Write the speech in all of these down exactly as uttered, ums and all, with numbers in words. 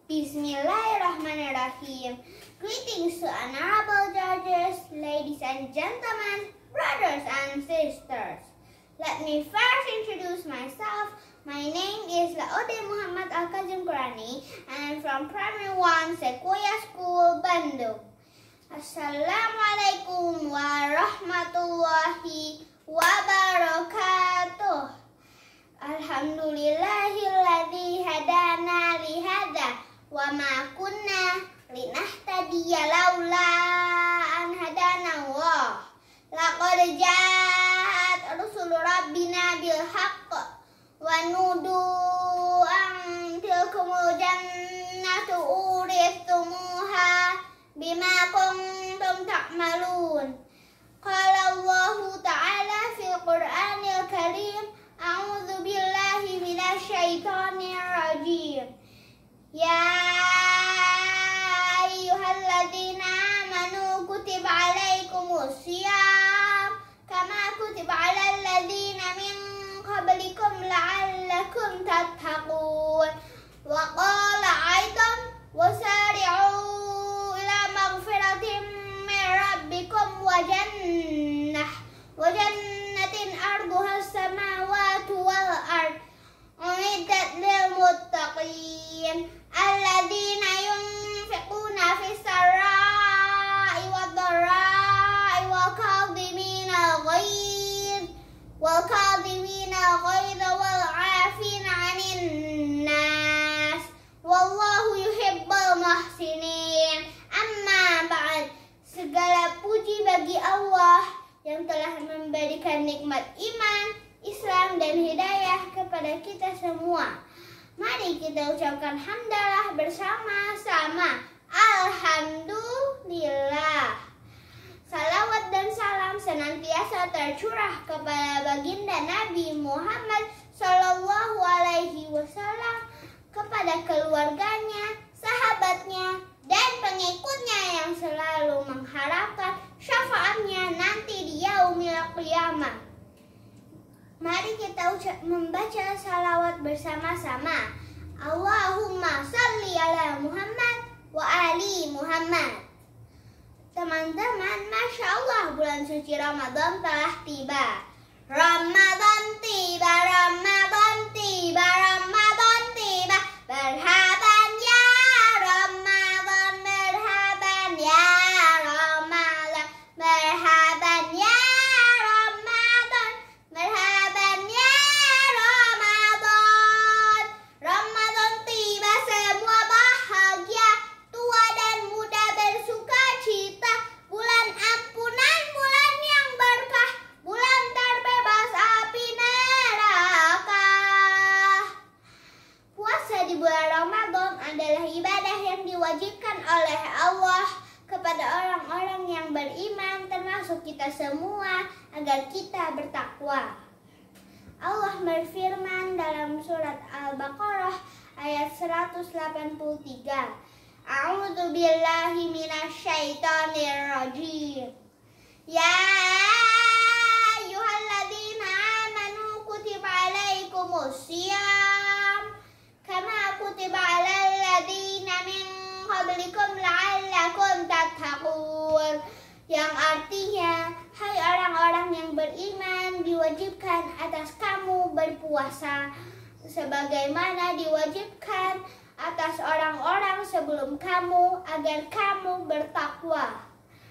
Bismillahirrahmanirrahim. Greetings to honorable judges, ladies and gentlemen, brothers and sisters. Let me first introduce myself. My name is Laude Muhammad Al-Kazim Qurani and I'm from Primary one Sequoia School, Bandung. Assalamualaikum warahmatullahi wabarakatuh. Alhamdulillahilladzi hadana li hadza wa ma kunna linahtadiya laula an hadana Allah. Laqad ja'at rusul rabbina bil haqq wa nudu an tilkumul jannatu urithumuha bima kuntum ta'malun. Qala Allahu ta'ala fil Qur'anil Karim, a'udzu billahi minasy syaithanir rajim. Ya ayyuhalladzina amanu kutiba alaikumus syiyam kama kutiba alal ladzina min qablikum la'allakum tattaqun. Wa qala aidan wasari'u ila maghfiratin min rabbikum wa jannah wa jannatin arduhas samawati wal ard uiddat lil muttaqin alladzina yunfiquna fis sarai wad dharai wal kadhimina al-ghaiz wal kadhimina al-ghaiz wal 'afina 'anil nas wallahu yuhibbul muhsinin. Amma ba'd. Segala puji bagi Allah yang telah memberikan nikmat iman, Islam dan hidayah kepada kita semua. Mari kita ucapkan hamdalah bersama-sama. Alhamdulillah. Salawat dan salam senantiasa tercurah kepada baginda Nabi Muhammad Sallallahu Alaihi Wasallam, kepada keluarganya, sahabatnya, dan pengikutnya yang selalu mengharapkan syafaatnya nanti di yaumil qiyamah. Mari kita membaca salawat bersama-sama. Allahumma salli ala Muhammad wa ali Muhammad. Teman-teman, Masya Allah, bulan suci Ramadan telah tiba. Ramadan tiba, Ramadan tiba, Ramadan tiba. Berhaban ya Ramadan, berhaban ya Ramadan, berhaban ya Ramadan, berhaban ya Ramadan. Ramadan tiba, semua bahagia, tua dan muda bersuka cita. Bulan ampunan, bulan yang berkah, bulan terbebas api neraka. Puasa di bulan Ramadan adalah ibadah yang diwajibkan oleh Allah kepada orang-orang yang beriman, termasuk kita semua, agar kita bertakwa. Allah berfirman dalam surat Al-Baqarah ayat seratus delapan puluh tiga. A'udzu billahi minasy syaithanir rajim. Ya ayyuhalladzina amanu kutiba alaikumus syiyam kama kutiba alal ladzina min qablikum la'allakum tattaqun. Yang artinya, hai orang-orang yang beriman, diwajibkan atas kamu berpuasa sebagaimana diwajibkan atas orang-orang sebelum kamu agar kamu bertakwa.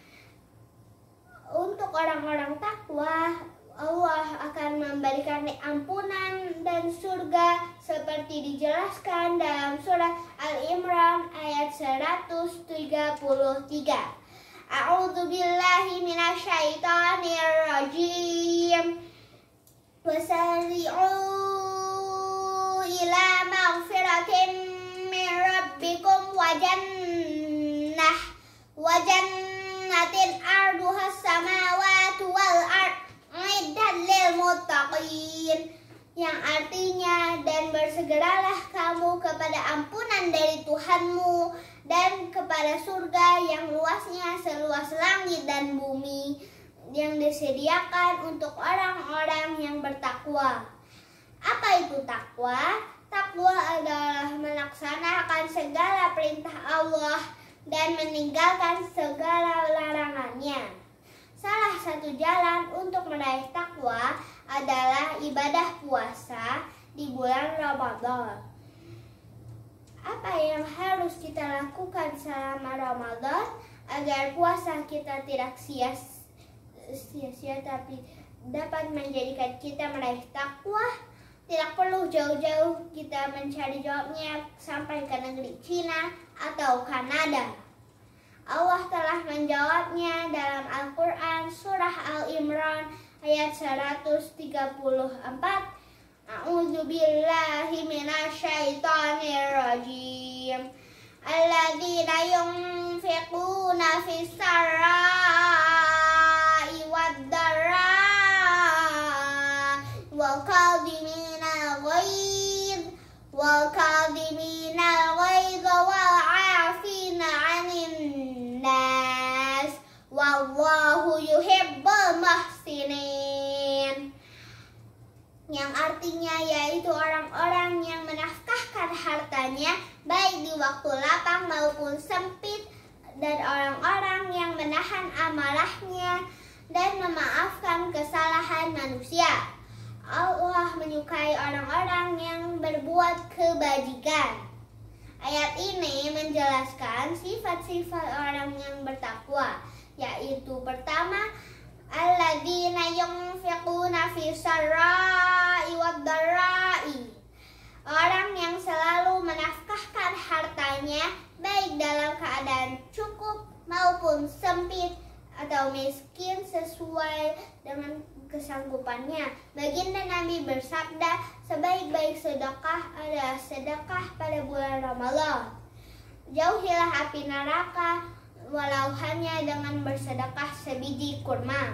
Untuk orang-orang takwa, Allah akan memberikan ampunan dan surga seperti dijelaskan dalam surat Al-Imran ayat seratus tiga puluh tiga. A'udzu billahi minasy syaithanir rajim. Wasari'u ila maghfiratin min rabbikum wa jannah wa jannatin arduhas samawati wal ard uiddat lil muttaqin. Yang artinya, dan bersegeralah kamu kepada ampunan dari Tuhanmu dan kepada surga yang luasnya seluas langit dan bumi, yang disediakan untuk orang-orang yang bertakwa. Apa itu takwa? Takwa adalah melaksanakan segala perintah Allah dan meninggalkan segala larangannya. Salah satu jalan untuk meraih takwa adalah ibadah puasa di bulan Ramadan. Apa yang harus kita lakukan selama Ramadan agar puasa kita tidak sia-sia tapi dapat menjadikan kita meraih takwa? Tidak perlu jauh-jauh kita mencari jawabnya sampai ke negeri Cina atau Kanada. Allah telah menjawabnya dalam Al-Quran surah Al-Imran ayat seratus tiga puluh empat. A'udzu billahi minasyaitonir rajim. Alladzina yunfiquna fis sarra'i wad-dharra wal kadhimina al-ghaidh wal kadhimina al-ghaidh wal 'afina 'anil nas wallahu yuhibbul muhsinin. Yang artinya yaitu orang-orang yang menafkahkan hartanya baik di waktu lapang maupun sempit, dan orang-orang yang menahan amarahnya dan memaafkan kesalahan manusia. Allah menyukai orang-orang yang berbuat kebajikan. Ayat ini menjelaskan sifat-sifat orang yang bertakwa, yaitu pertama, alladzina yunfiquna fis sarra'i wad-dharra'i. Orang yang selalu menafkahkan hartanya baik dalam keadaan cukup maupun sempit atau miskin sesuai dengan kesanggupannya. Baginda Nabi bersabda, sebaik-baik sedekah adalah sedekah pada bulan Ramadan. Jauhilah api neraka walau hanya dengan bersedekah sebiji kurma.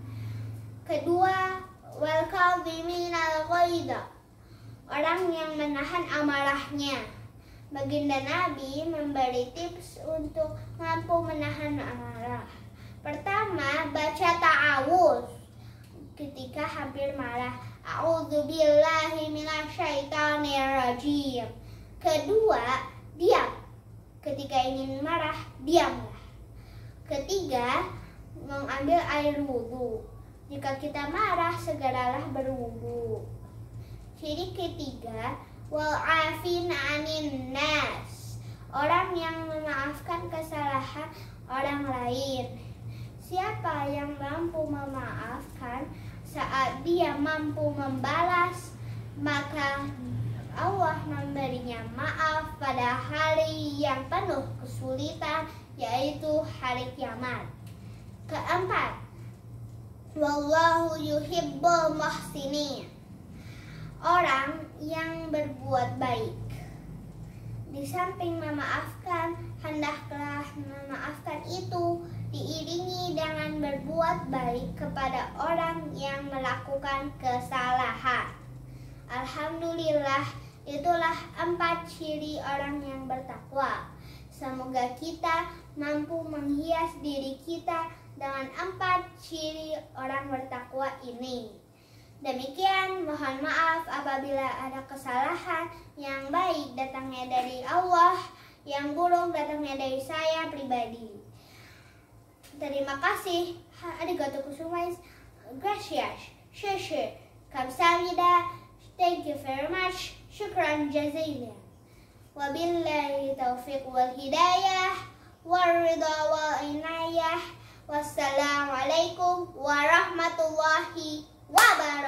Kedua, wal kadhiminal ghaidha, orang yang menahan amarahnya. Baginda Nabi memberi tips untuk mampu menahan amarah. Pertama, baca ta'awuz ketika hampir marah. A'udzu billahi minasyaitonir rajim. Kedua, diam ketika ingin marah, diamlah. Ketiga, mengambil air wudhu. Jika kita marah, segeralah berwudhu. Ciri ketiga, wal 'afina 'anin nas, orang yang memaafkan kesalahan orang lain. Siapa yang mampu memaafkan saat dia mampu membalas, maka Allah memberinya maaf pada hari yang penuh kesulitan, yaitu hari kiamat. Keempat, wallahu yuhibbul muhsinin, orang yang berbuat baik. Di samping memaafkan, hendaklah memaafkan itu diiringi dengan berbuat baik kepada orang yang melakukan kesalahan. Alhamdulillah, itulah empat ciri orang yang bertakwa. Semoga kita mampu menghias diri kita dengan empat ciri orang bertakwa ini. Demikian, mohon maaf apabila ada kesalahan. Yang baik datangnya dari Allah, yang buruk datangnya dari saya pribadi. Terima kasih. Arigatou gozaimasu. Gracias. Sheshe. Kamsahamnida. Thank you very much. Syukran jazilan. Wabillahi taufiq wal hidayah. Warida wal inayah. Wassalamualaikum warahmatullahi wabarakatuh.